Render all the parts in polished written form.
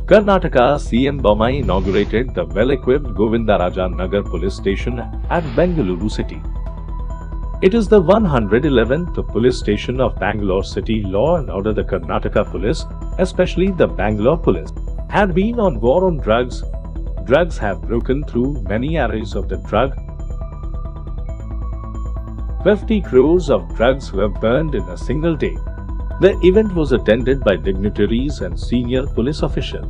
Karnataka CM Bommai inaugurated the well-equipped Govindaraja Nagar police station at Bengaluru city. It is the 111th police station of Bangalore city. Law and order. The Karnataka police, especially the Bangalore police, had been on war on drugs. Drugs have broken through many areas of the drug. 50 crores of drugs were burned in a single day. The event was attended by dignitaries and senior police officials.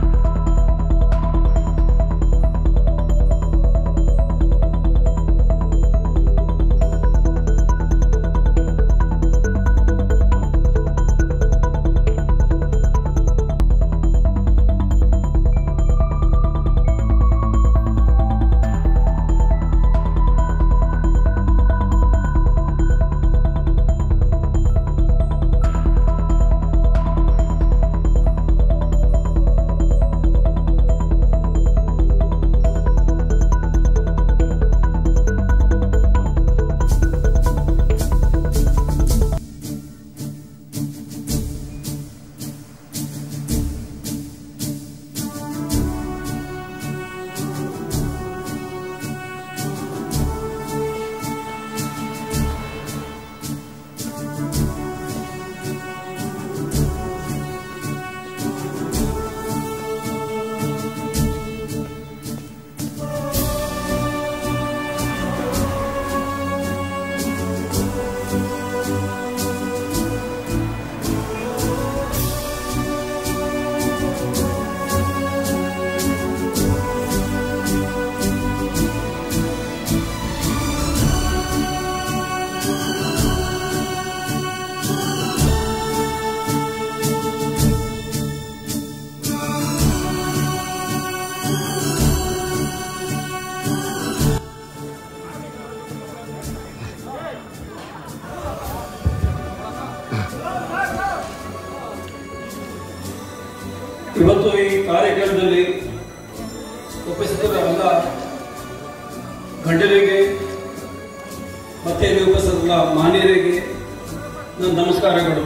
ಇವತ್ತು ಈ ಕಾರ್ಯಕ್ರಮದಲ್ಲಿ ಉಪಸ್ಥಿತರ ಎಲ್ಲ ಗಣ್ಯರಿಗೆ ಮತ್ತೆ ಇಲ್ಲಿ ಉಪಸ್ಥಿತರ ಮಾನ್ಯರಿಗೆ ನನ್ನ ನಮಸ್ಕಾರಗಳು.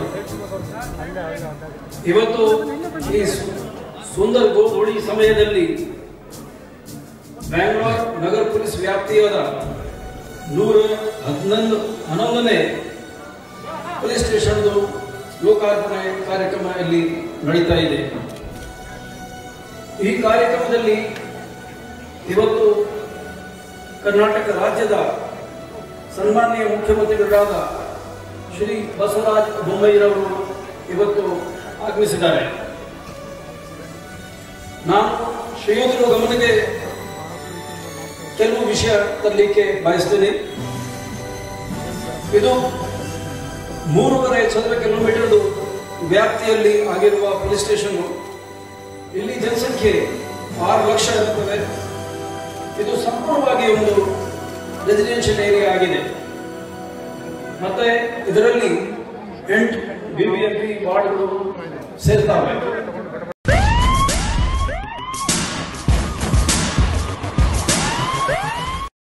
ಇವತ್ತು ಈ ಸುಂದರ ಹೋಳಿ ಸಮಯದಲ್ಲಿ ಬ್ಯಾಂಗ್ಳೂರ್ ನಗರ ಪೊಲೀಸ್ ವ್ಯಾಪ್ತಿಯಾದ 111ನೇ ಪೊಲೀಸ್ ಸ್ಟೇಷನ್ದು ಲೋಕಾರ್ಪಣೆ ಕಾರ್ಯಕ್ರಮ ಇಲ್ಲಿ ನಡೀತಾ ಇದೆ. ಈ ಕಾರ್ಯಕ್ರಮದಲ್ಲಿ ಇವತ್ತು ಕರ್ನಾಟಕ ರಾಜ್ಯದ ಸನ್ಮಾನ್ಯ ಮುಖ್ಯಮಂತ್ರಿಗಳಾದ ಶ್ರೀ ಬಸವರಾಜ ಬೊಮ್ಮಾಯಿರವರು ಇವತ್ತು ಆಗಮಿಸಿದ್ದಾರೆ. ನಾನು ಶ್ರೀಯುತರ ಗಮನಕ್ಕೆ ಕೆಲವು ವಿಷಯ ತರಲಿಕ್ಕೆ ಬಯಸ್ತೇನೆ. ಇದು 3.5 ಚದರ ಕಿಲೋಮೀಟರ್ ವ್ಯಾಪ್ತಿಯಲ್ಲಿ ಆಗಿರುವ ಪೊಲೀಸ್ ಸ್ಟೇಷನ್. ಇಲ್ಲಿ ಜನಸಂಖ್ಯೆ 6 ಲಕ್ಷ ಇರುತ್ತದೆ. ಇದು ಸಂಪೂರ್ಣವಾಗಿ ಒಂದು ರೆಸಿಡೆನ್ಷಿಯಲ್ ಏರಿಯಾ ಆಗಿದೆ. ಮತ್ತೆ ಇದರಲ್ಲಿ 8 BBMP ವಾರ್ಡ್ಗಳು ಸೇರ್ತಾವೆ.